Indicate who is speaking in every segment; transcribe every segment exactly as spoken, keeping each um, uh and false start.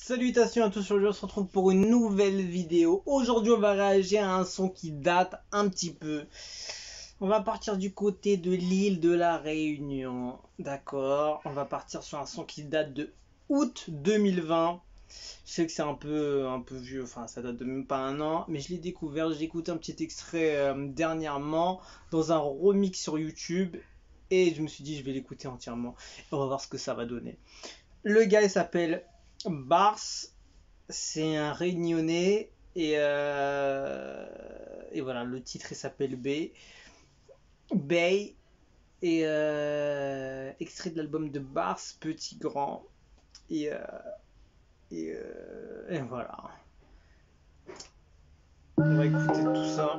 Speaker 1: Salutations à tous, aujourd'hui on se retrouve pour une nouvelle vidéo. Aujourd'hui on va réagir à un son qui date un petit peu. On va partir du côté de l'île de la Réunion. D'accord, on va partir sur un son qui date de août deux mille vingt. Je sais que c'est un peu, un peu vieux, enfin ça date de même pas un an, mais je l'ai découvert, j'ai écouté un petit extrait euh, dernièrement dans un remix sur YouTube et je me suis dit je vais l'écouter entièrement et on va voir ce que ça va donner. Le gars il s'appelle Bars, c'est un Réunionnais et, euh, et voilà, le titre il s'appelle B. Bay et euh, extrait de l'album de Bars, Petit Grand et, euh, et, euh, et voilà. On va écouter tout ça.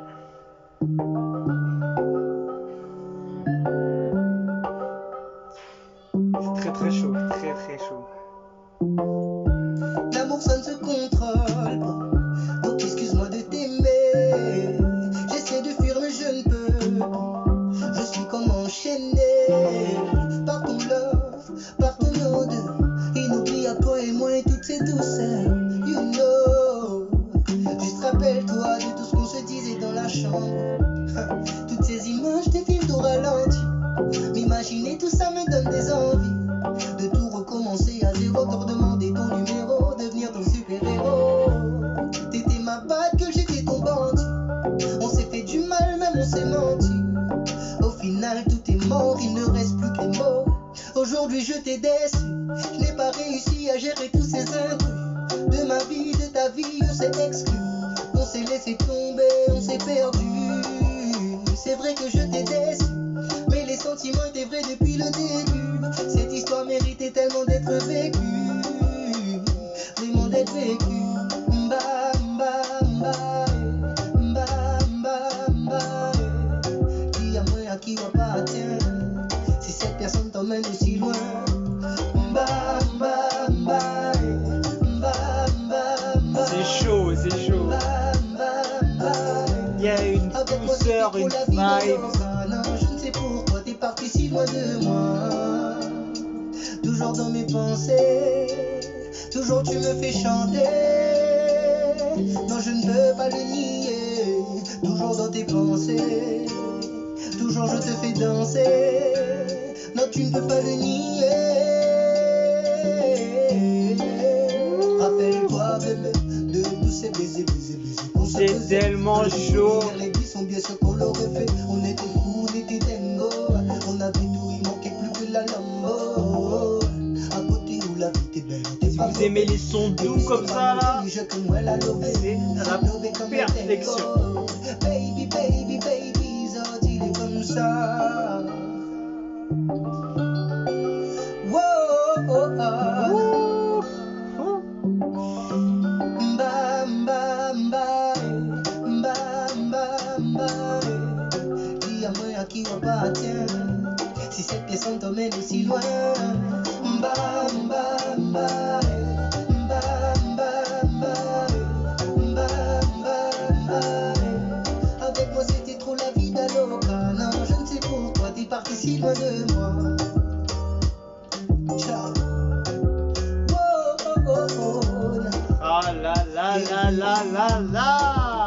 Speaker 1: C'est très très chaud, très très chaud.
Speaker 2: L'amour ça ne se contrôle pas, donc excuse-moi de t'aimer. J'essaie de fuir mais je ne peux, je suis comme enchaîné par ton love, par ton odeur inoubliable, toi et moi et toutes ces douceurs. You know, juste rappelle-toi de tout ce qu'on se disait dans la chambre. Toutes ces images des films tout ralenti, m'imaginer tout ça me donne des envies de tout recommencer à zéro, te redemander ton numéro, devenir ton super-héros. T'étais ma batte, que j'étais ton bandit. On s'est fait du mal, même on s'est menti. Au final tout est mort, il ne reste plus que les mots. Aujourd'hui je t'ai déçu, je n'ai pas réussi à gérer tous ces intrus. De ma vie, de ta vie, on s'est exclu. On s'est laissé tomber, on s'est perdu. C'est vrai que je t'ai déçu, mais les sentiments étaient vrais depuis le début. Cette histoire méritait tellement d'être vécue, vraiment d'être vécue. Mba, mba, mba, mba, mba, mba. Dis à moi à qui on appartient, si cette personne t'emmène aussi loin. Mba, mba, mba, mba, mba, mba.
Speaker 1: C'est chaud, c'est chaud. Il y a une douceur, une vibe.
Speaker 2: Non, je ne sais pourquoi t'es parti si loin de moi. Toujours dans mes pensées, toujours tu me fais chanter. Non, je ne peux pas le nier. Toujours dans tes pensées, toujours je te fais danser. Non, tu ne peux pas le nier. Rappelle-toi, bébé, de tous ces baisers, baisers, baisers qu'on se
Speaker 1: C'est
Speaker 2: faisait.
Speaker 1: tellement chaud.
Speaker 2: Les vies sont bien ce qu'on l'aurait fait. On était fous, on était dingo. On avait tout, il manquait plus que la lambo. À côté où la vie était belle.
Speaker 1: Si vous aimez les sons doux comme ça là, c'est la perfection.
Speaker 2: Baby, baby, baby, ça il est comme ça. Wow, oh, oh. Mba, mba, mba, mba, mba, mba. Dis à moi à qui on appartient, si cette personne t'emmène aussi loin. Mba, mba, mba, mba, mba, mba, mba, mba, mba. Avec moi c'était trop la vie d'Aloca. Non, je ne sais pourquoi t'es parti si loin de moi. Ciao. Oh, oh, oh, oh.
Speaker 1: Ah là là là là là là.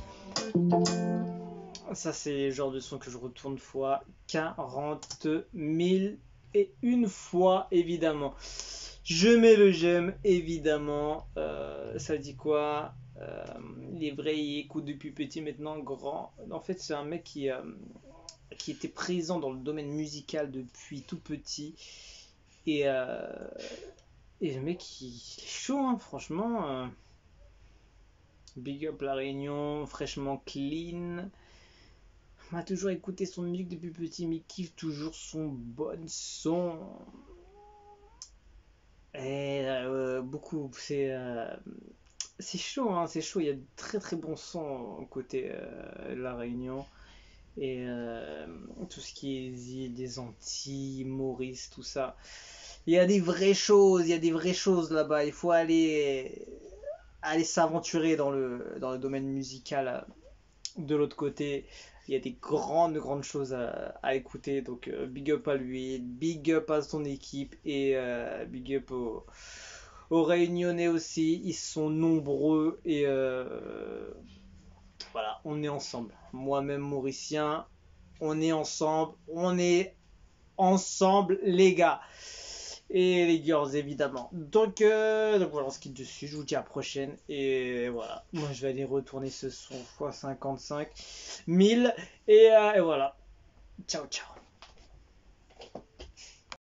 Speaker 1: Ça c'est le genre de son que je retourne fois quarante mille et une fois évidemment. Je mets le j'aime évidemment. Euh, ça dit quoi? euh, Les vrais y écoutent depuis petit, maintenant grand. En fait c'est un mec qui, euh, qui était présent dans le domaine musical depuis tout petit. Et, euh, et le mec il est chaud hein, franchement. euh, Big up la Réunion, fraîchement clean. On a toujours écouté son musique depuis petit, mais kiffe toujours son bon son. Et euh, beaucoup, c'est euh, c'est chaud, hein, c'est chaud. Il y a de très très bons sons côté euh, la Réunion et euh, tout ce qui est les îles des Antilles, Maurice, tout ça. Il y a des vraies choses, il y a des vraies choses là-bas. Il faut aller aller s'aventurer dans le dans le domaine musical de l'autre côté. Il y a des grandes, grandes choses à, à écouter. Donc, euh, big up à lui, big up à son équipe et euh, big up au, aux Réunionnais aussi, ils sont nombreux et euh, voilà, on est ensemble. Moi-même Mauricien, on est ensemble, on est ensemble les gars. Et les girls évidemment. Donc, euh, donc voilà, on se quitte dessus. Je vous dis à la prochaine. Et voilà. Moi je vais aller retourner ce son fois cinquante-cinq mille. Et, euh, et voilà. Ciao ciao.